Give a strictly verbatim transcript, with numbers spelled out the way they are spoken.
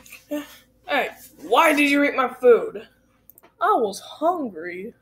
Hey, why did you eat my food? I was hungry.